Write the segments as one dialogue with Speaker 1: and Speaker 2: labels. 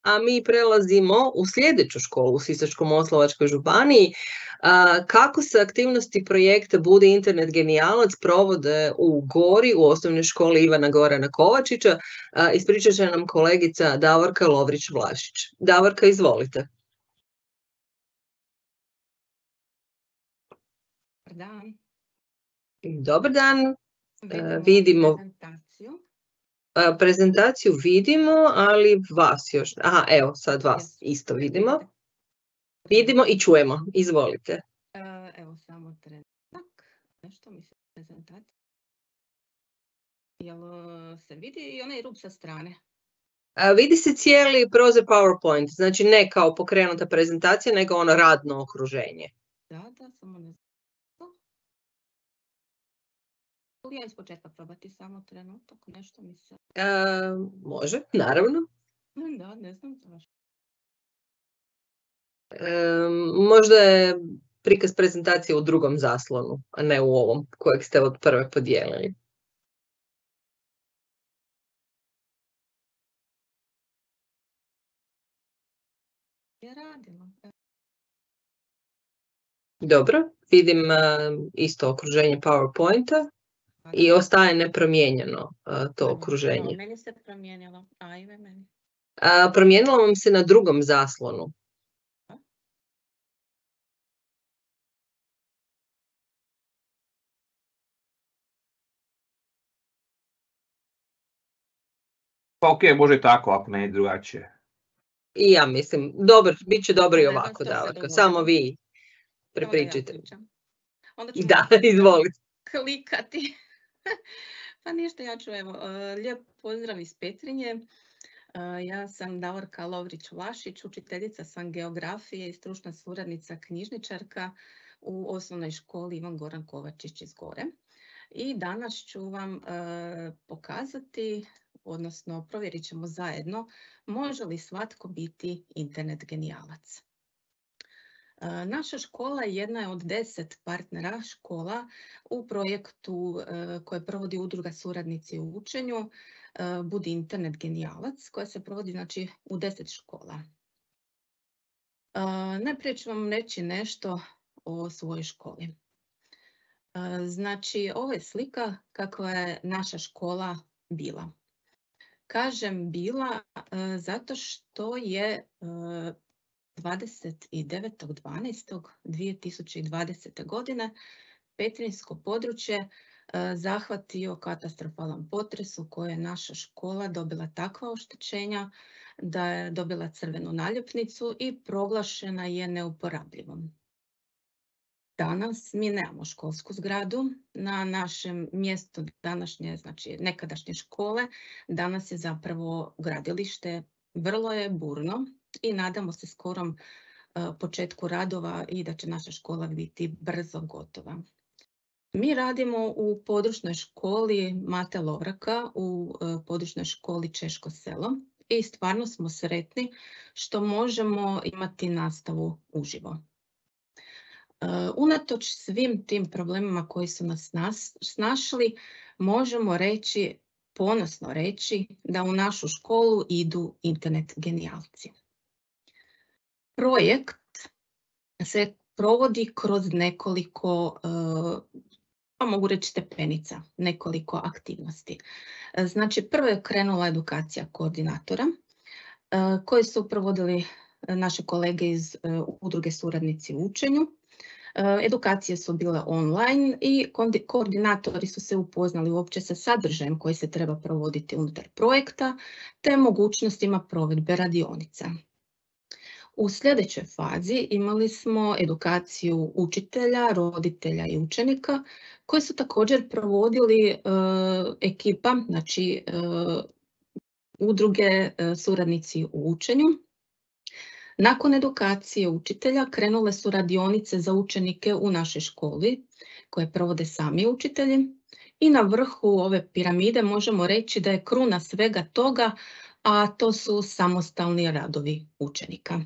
Speaker 1: a mi prelazimo u sljedeću školu u Sisačko-moslavačkoj županiji. Kako se aktivnosti projekta Budi internet genijalac provode u Gori, u osnovnoj školi Ivana Gorana Kovačića, ispričat će nam kolegica Davorka Lovrić-Vlašić. Davorka, izvolite.
Speaker 2: Dobar dan.
Speaker 1: Dobar dan. Vidimo prezentaciju vidimo, ali vas još... Aha, evo, sad vas isto vidimo. Vidimo i čujemo. Izvolite.
Speaker 2: Evo, samo trenutak. Nešto mi se prezentacija. Jel se vidi i onaj rub sa strane?
Speaker 1: Vidi se cijeli prozor PowerPoint. Znači ne kao pokrenuta prezentacija, nego ono radno okruženje.
Speaker 2: Da, samo ne znam. Ja iz početka probati samo trenutak, nešto mi se...
Speaker 1: Može, naravno.
Speaker 2: Da, ne znam zašto.
Speaker 1: Možda je prikaz prezentacije u drugom zaslonu, a ne u ovom kojeg ste od prve podijelili.
Speaker 2: Je radilo.
Speaker 1: Dobro, vidim isto okruženje PowerPointa. I ostaje nepromijenjeno to okruženje.
Speaker 2: Meni se promijenilo. Ajme meni.
Speaker 1: Promijenilo vam se na drugom zaslonu.
Speaker 3: Pa ok, može tako, ako ne je drugačije.
Speaker 1: I ja mislim, bit će dobro i ovako, Davorka. Samo vi prepričajte. Da, izvolite.
Speaker 2: Klikati. Pa ništa, ja ću, evo, lijep pozdrav iz Petrinje. Ja sam Davorka Lovrić-Vlašić, učiteljica sam geografije i stručna suradnica knjižničarka u osnovnoj školi Ivan Goran Kovačić iz Gore. I danas ću vam pokazati, odnosno provjerit ćemo zajedno, može li svatko biti internet genijalac. Naša škola jedna je od 10 partnera škola u projektu koje provodi udruga Suradnici u učenju Budi internet genijalac, koja se provodi znači u 10 škola. Najprije ću vam reći nešto o svojoj školi. Znači, ovo je slika kakva je naša škola bila. Kažem bila zato što je 29.12.2020. godine petrinjsko područje zahvatio katastrofalan potres u kojoj je naša škola dobila takva oštećenja da je dobila crvenu naljepnicu i proglašena je neuporabljivom. Danas mi nemamo školsku zgradu. Na našem mjestu današnje, znači nekadašnje škole, danas je zapravo gradilište. Vrlo je burno i nadamo se skorom početku radova i da će naša škola biti brzo gotova. Mi radimo u područnoj školi Mate Lovraka, u područnoj školi Češko selo i stvarno smo sretni što možemo imati nastavu uživo. Unatoč svim tim problemima koji su nas snašli, možemo reći, ponosno reći, da u našu školu idu internet genijalci. Projekt se provodi kroz nekoliko, pa mogu reći stepenica, nekoliko aktivnosti. Znači, prvo je krenula edukacija koordinatora koje su provodili naše kolege iz udruge Suradnici u učenju. Edukacije su bile online i koordinatori su se upoznali uopće sa sadržajem koji se treba provoditi unutar projekta te mogućnostima provedbe radionica. U sljedećoj fazi imali smo edukaciju učitelja, roditelja i učenika koji su također provodili ekipa, znači udruge Suradnici u učenju. Nakon edukacije učitelja krenule su radionice za učenike u našoj školi koje provode sami učitelji i na vrhu ove piramide možemo reći da je kruna svega toga, a to su samostalni radovi učenika.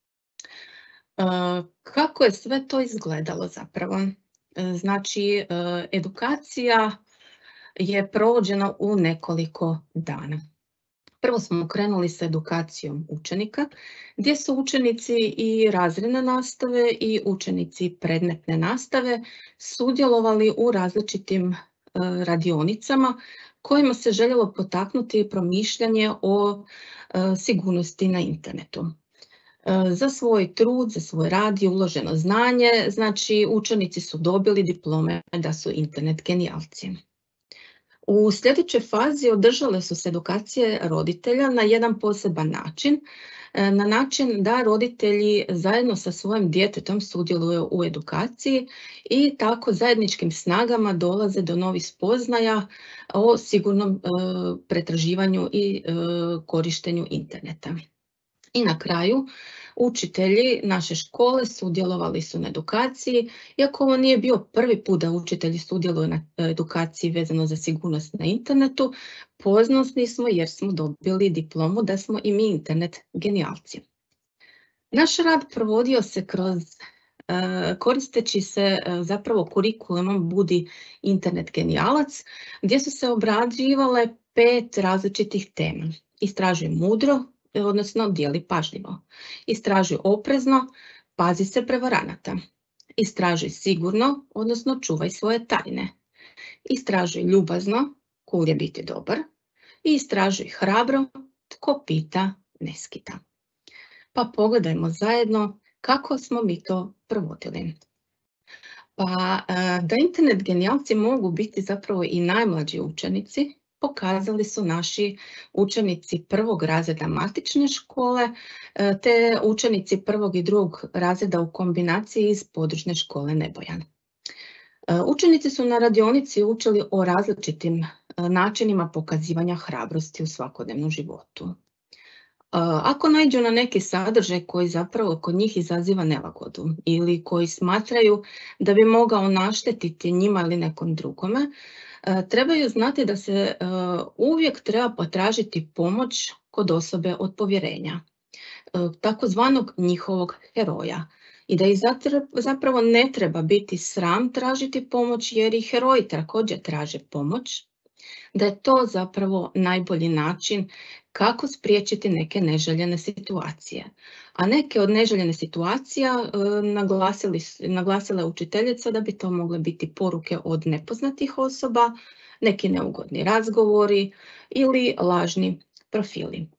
Speaker 2: Kako je sve to izgledalo zapravo? Znači, edukacija je provođena u nekoliko dana. Prvo smo krenuli sa edukacijom učenika, gdje su učenici i razredne nastave i učenici predmetne nastave sudjelovali u različitim radionicama kojima se željelo potaknuti promišljanje o sigurnosti na internetu. Za svoj trud, za svoj rad je uloženo znanje, znači učenici su dobili diplome da su internet genijalci. U sljedećoj fazi održale su se edukacije roditelja na jedan poseban način, na način da roditelji zajedno sa svojim djetetom sudjeluju u edukaciji i tako zajedničkim snagama dolaze do novih spoznaja o sigurnom pretraživanju i korištenju interneta. I na kraju, učitelji naše škole sudjelovali su na edukaciji, iako ovo nije bio prvi put da učitelji sudjeluju na edukaciji vezano za sigurnost na internetu, ponosni smo jer smo dobili diplomu da smo i mi internet genijalci. Naš rad provodio se koristeći se zapravo kurikulumom Budi internet genijalac, gdje su se obrađivale 5 različitih tema. Istražuj mudro, odnosno dijeli pažljivo. Istražuj oprezno, pazi se prevaranata. Istražuj sigurno, odnosno čuvaj svoje tajne. Istražuj ljubazno, cool je biti dobar. I istražuj hrabro, tko pita ne skita. Pa pogledajmo zajedno kako smo mi to provodili. Pa da internet genijalci mogu biti zapravo i najmlađi učenici, pokazali su naši učenici 1. razreda matične škole te učenici 1. i 2. razreda u kombinaciji iz područne škole Nebojan. Učenici su na radionici učili o različitim načinima pokazivanja hrabrosti u svakodnevnom životu. Ako naiđu na neki sadržaj koji zapravo kod njih izaziva nelagodu ili koji smatraju da bi mogao naštetiti njima ili nekom drugome, trebaju znati da se uvijek treba potražiti pomoć kod osobe od povjerenja, takozvanog njihovog heroja. I da ih zapravo ne treba biti sram tražiti pomoć jer i heroji također traže pomoć, da je to zapravo najbolji način kako spriječiti neke neželjene situacije. A neke od neželjenih situacija naglasila je učiteljica da bi to mogle biti poruke od nepoznatih osoba, neki neugodni razgovori ili lažni profili.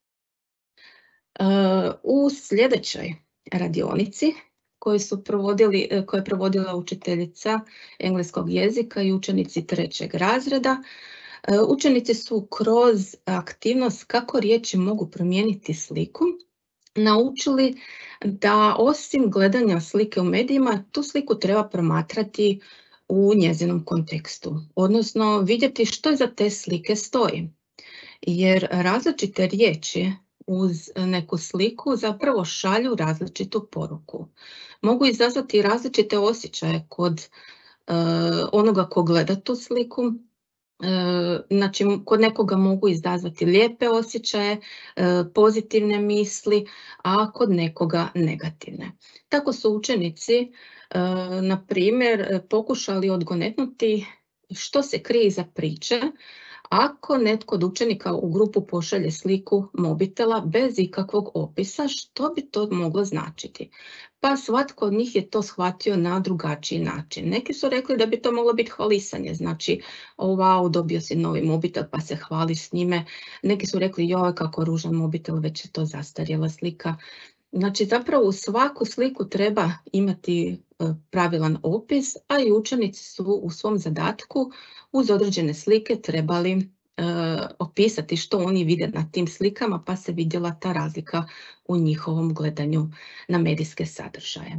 Speaker 2: U sljedećoj radionici koju je provodila učiteljica engleskog jezika i učenici 3. razreda, učenici su kroz aktivnost kako riječi mogu promijeniti sliku naučili da osim gledanja slike u medijima, tu sliku treba promatrati u njezinom kontekstu, odnosno vidjeti što iza te slike stoji. Jer različite riječi uz neku sliku zapravo šalju različitu poruku. Mogu izazvati različite osjećaje kod onoga ko gleda tu sliku. Znači, kod nekoga mogu izazvati lijepe osjećaje, pozitivne misli, a kod nekoga negativne. Tako su učenici, na primjer, pokušali odgonetnuti što se krije iza priče ako netko od učenika u grupu pošalje sliku mobitela bez ikakvog opisa, što bi to moglo značiti. Pa svatko od njih je to shvatio na drugačiji način. Neki su rekli da bi to moglo biti hvalisanje, znači wow, dobio si novi mobitel pa se hvali s njime. Neki su rekli joj kako ružan mobitel, već je to zastarjela slika. Znači zapravo u svaku sliku treba imati pravilan opis, a i učenici su u svom zadatku uz određene slike trebali opisati što oni vide na tim slikama, pa se vidjela ta razlika u njihovom gledanju na medijske sadržaje.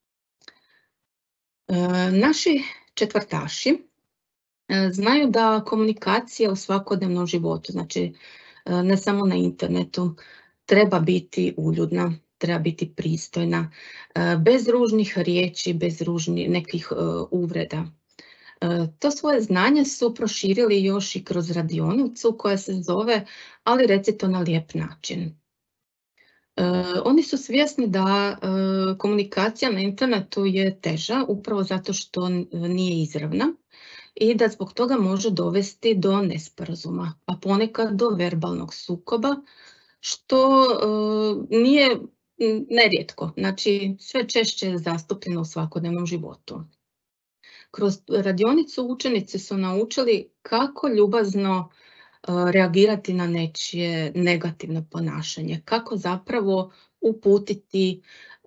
Speaker 2: Naši četvrtaši znaju da komunikacija u svakodnevnom životu, znači ne samo na internetu, treba biti uljudna, treba biti pristojna, bez ružnih riječi, bez nekih uvreda. To svoje znanje su proširili još i kroz radionicu koja se zove Ali reci to na lijep način. Oni su svjesni da komunikacija na internetu je teža upravo zato što nije izravna i da zbog toga može dovesti do nesporazuma, a ponekad do verbalnog sukoba, što nije nerijetko, znači sve češće je zastupljeno u svakodnevnom životu. Kroz radionicu učenici su naučili kako ljubazno reagirati na nečije negativno ponašanje, kako zapravo uputiti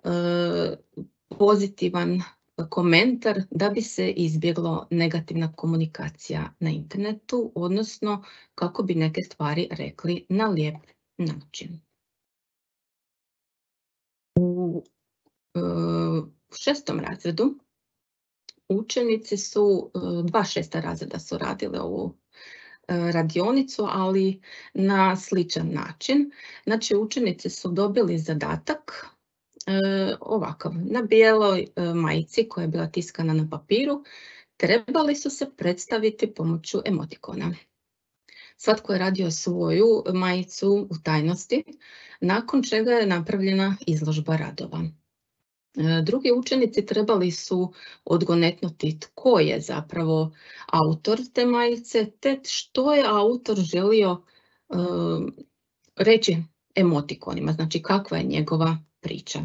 Speaker 2: pozitivan komentar da bi se izbjeglo negativna komunikacija na internetu, odnosno kako bi neke stvari rekli na lijep način. U 6. razredu učenici su, 2 6. razreda su radili ovu radionicu, ali na sličan način. Znači, učenici su dobili zadatak ovakav. Na bijeloj majici koja je bila tiskana na papiru trebali su se predstaviti pomoću emotikona. Svatko je radio svoju majicu u tajnosti, nakon čega je napravljena izložba radova. Drugi učenici trebali su odgonetnuti tko je zapravo autor te majice, te što je autor želio reći emotikonima, znači kakva je njegova priča.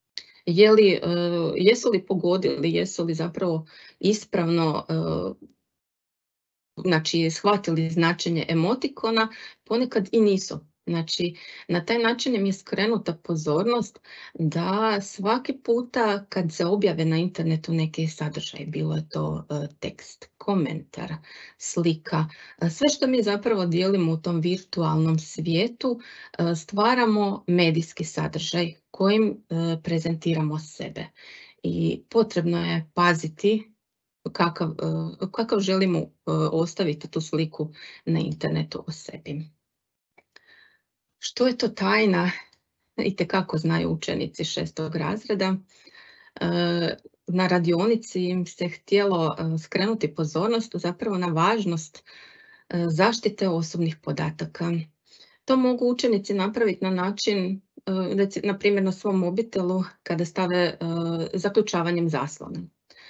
Speaker 2: Jesu li pogodili, jesu li zapravo ispravno znači, shvatili značenje emotikona, ponekad i nisu. Znači, na taj način im je skrenuta pozornost da svaki puta kad se objave na internetu neki sadržaj, bilo je to tekst, komentar, slika, sve što mi zapravo dijelimo u tom virtualnom svijetu, stvaramo medijski sadržaj kojim prezentiramo sebe. I potrebno je paziti kakav želimo ostaviti tu sliku na internetu o sebi. Što je to tajna? Itekako znaju učenici 6. razreda. Na radionici im se htjelo skrenuti pozornost zapravo na važnost zaštite osobnih podataka. To mogu učenici napraviti na način, na primjer na svom mobitelu kada stave zaključavanjem zaslona.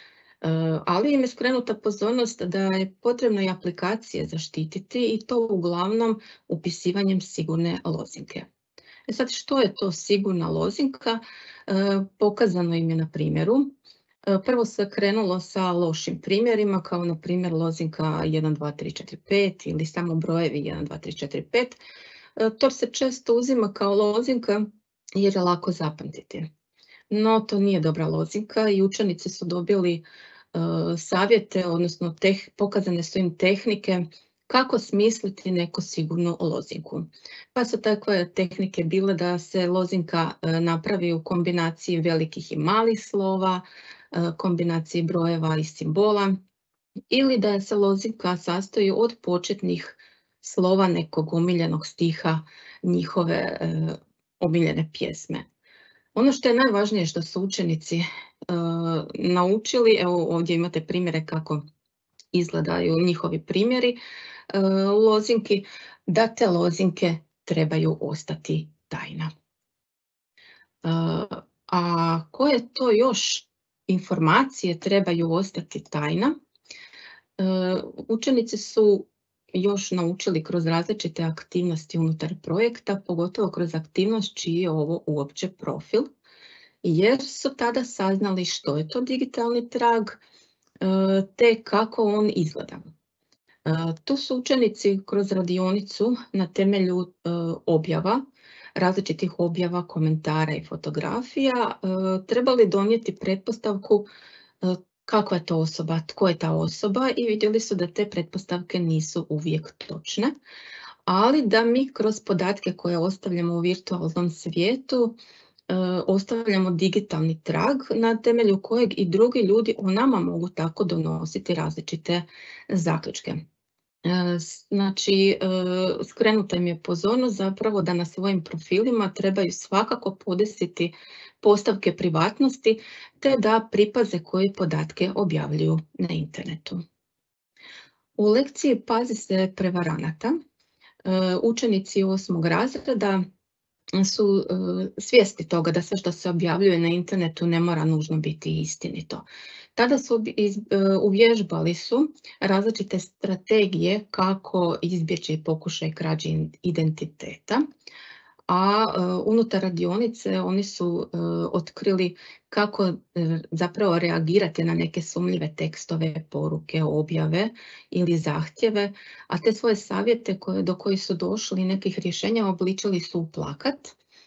Speaker 2: Ali im je skrenuta pozornost da je potrebno i aplikacije zaštititi i to uglavnom upisivanjem sigurne lozinke. Sad, što je to sigurna lozinka? Pokazano im je na primjeru. Prvo se krenulo sa lošim primjerima, kao na primjer lozinka 1, 2, 3, 4, 5 ili samo brojevi 1, 2, 3, 4, 5. To se često uzima kao lozinka jer je lako zapamtiti. No, to nije dobra lozinka i učenici su dobili savjete, odnosno pokazane su im tehnike kako smisliti neku sigurnu lozinku. Pa su takve tehnike bile da se lozinka napravi u kombinaciji velikih i malih slova, kombinaciji brojeva i simbola, ili da se lozinka sastoji od početnih slova nekog omiljenog stiha njihove omiljene pjesme. Ono što je najvažnije što su učenici naučili, evo ovdje imate primjere kako izgledaju njihovi primjeri lozinki, da te lozinke trebaju ostati tajna. A koje to još informacije trebaju ostati tajna? Učenici su još naučili kroz različite aktivnosti unutar projekta, pogotovo kroz aktivnost čiji je ovo uopće profil, jer su tada saznali što je to digitalni trag, te kako on izgleda. Tu su učenici kroz radionicu na temelju objava, različitih objava, komentara i fotografija, trebali donijeti pretpostavku kakva je to osoba, tko je ta osoba, i vidjeli su da te pretpostavke nisu uvijek točne, ali da mi kroz podatke koje ostavljamo u virtualnom svijetu ostavljamo digitalni trag na temelju kojeg i drugi ljudi o nama mogu tako donositi različite zaključke. Znači, skrenuta im je pozornost zapravo da na svojim profilima trebaju svakako podesiti postavke privatnosti te da pripaze koje podatke objavljuju na internetu. U lekciji Pazi se prevaranata učenici 8. razreda su svjesni toga da sve što se objavljuje na internetu ne mora nužno biti istinito. Tada su uvježbali su različite strategije kako izbjeći pokušaj krađe identiteta, a unutar radionice oni su otkrili kako zapravo reagirati na neke sumnjive tekstove, poruke, objave ili zahtjeve, a te svoje savjete do kojih su došli nekih rješenja obličili su u plakat.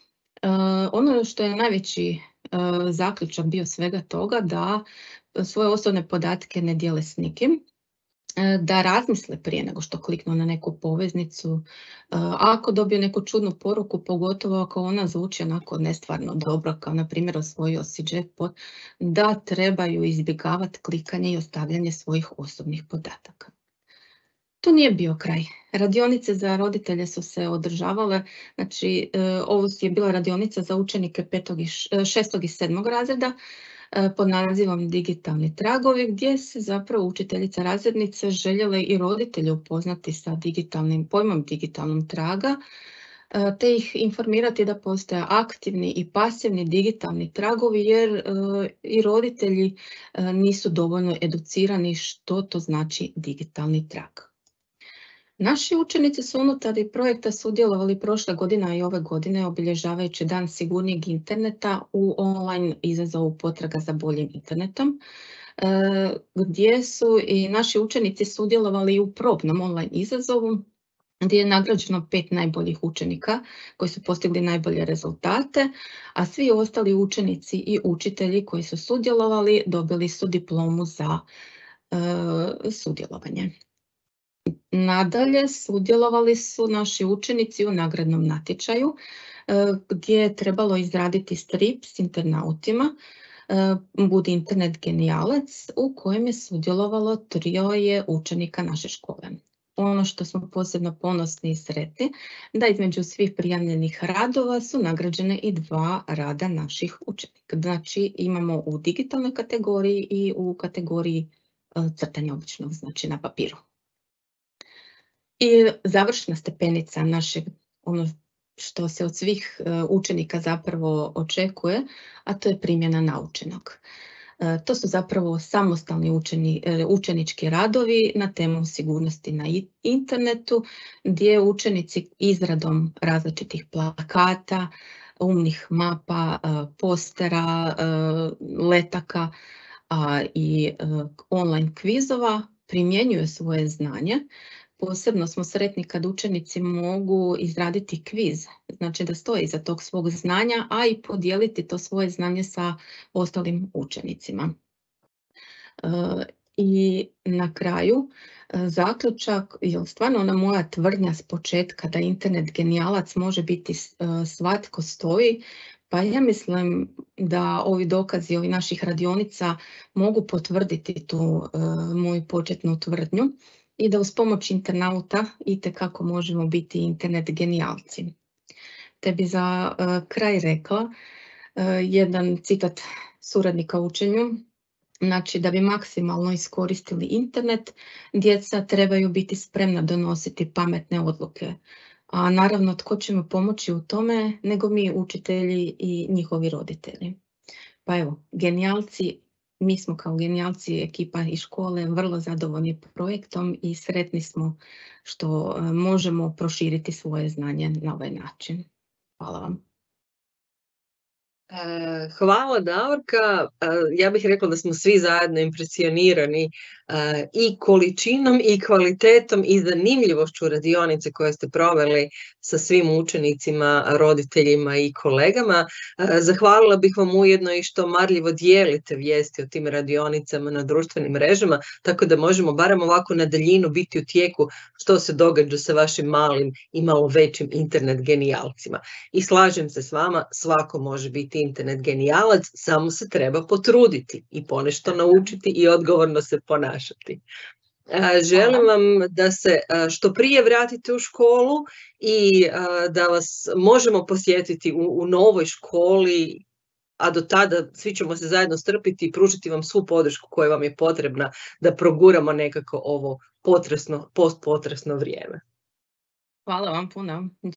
Speaker 2: Ono što je najveći zaključak bio svega toga da svoje osobne podatke ne dijele s nikim, da razmisle prije nego što kliknu na neku poveznicu. Ako dobiju neku čudnu poruku, pogotovo ako ona zvuči onako nestvarno dobro, kao na primjer osvojio si jackpot, da trebaju izbjegavati klikanje i ostavljanje svojih osobnih podataka. To nije bio kraj. Radionice za roditelje su se održavale, znači ovo je bila radionica za učenike 6. i 7. razreda, pod nazivom Digitalni tragovi, gdje se zapravo učiteljica razrednice željele i roditelje upoznati sa pojmom digitalnog traga, te ih informirati da postoje aktivni i pasivni digitalni tragovi, jer i roditelji nisu dovoljno educirani što to znači digitalni trag. Naši učenici su unutar projekta sudjelovali prošle godine i ove godine obilježavajući Dan sigurnijeg interneta u online izazovu potraga za boljim internetom, gdje su i naši učenici sudjelovali u probnom online izazovu gdje je nagrađeno 5 najboljih učenika koji su postigli najbolje rezultate, a svi ostali učenici i učitelji koji su sudjelovali dobili su diplomu za sudjelovanje. Nadalje, sudjelovali su naši učenici u nagradnom natječaju gdje je trebalo izraditi strip s internautima Budi internet genijalac, u kojem je sudjelovalo 3 učenika naše škole. Ono što smo posebno ponosni i sretni, da između svih prijavljenih radova su nagrađene i 2 rada naših učenika. Znači imamo u digitalnoj kategoriji i u kategoriji crtanja običnog, znači na papiru. I završna stepenica našeg, ono što se od svih učenika zapravo očekuje, a to je primjena naučenog. To su zapravo samostalni učenički radovi na temu sigurnosti na internetu, gdje učenici izradom različitih plakata, umnih mapa, postera, letaka i online kvizova primjenjuju svoje znanje. Posebno smo sretni kad učenici mogu izraditi kviz, znači da stoje iza tog svog znanja, a i podijeliti to svoje znanje sa ostalim učenicima. I na kraju, zaključak je stvarno ona moja tvrdnja s početka da internet genijalac može biti svatko stoji, pa ja mislim da ovi dokazi ovih naših radionica mogu potvrditi tu moju početnu tvrdnju i da uz pomoć internauta itekako možemo biti internet genijalci. Te bi za kraj rekla jedan citat suradnika u učenju, znači da bi maksimalno iskoristili internet, djeca trebaju biti spremna donositi pametne odluke. A naravno, tko će mu pomoći u tome nego mi učitelji i njihovi roditelji. Pa evo, genijalci, mi smo kao genijalci ekipa iz škole vrlo zadovoljni projektom i sretni smo što možemo proširiti svoje znanje na ovaj način. Hvala vam.
Speaker 1: Hvala Davorka, ja bih rekla da smo svi zajedno impresionirani i količinom i kvalitetom i zanimljivošću radionice koje ste proveli sa svim učenicima, roditeljima i kolegama. Zahvalila bih vam ujedno i što marljivo dijelite vijesti o tim radionicama na društvenim mrežama, tako da možemo barem ovako na daljinu biti u tijeku što se događa sa vašim malim i malo većim internet genijalcima. I slažem se s vama, svako može biti internet genijalac, samo se treba potruditi i ponešto naučiti i odgovorno se ponašati. Želim vam da se što prije vratite u školu i da vas možemo posjetiti u novoj školi, a do tada svi ćemo se zajedno strpiti i pružiti vam svu podršku koja vam je potrebna da proguramo nekako ovo postpotresno vrijeme.
Speaker 2: Hvala vam puno.